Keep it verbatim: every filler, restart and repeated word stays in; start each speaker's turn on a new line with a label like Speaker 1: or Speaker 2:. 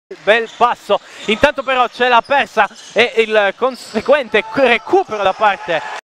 Speaker 1: Bel passo, intanto però c'è la persa e il conseguente recupero da parte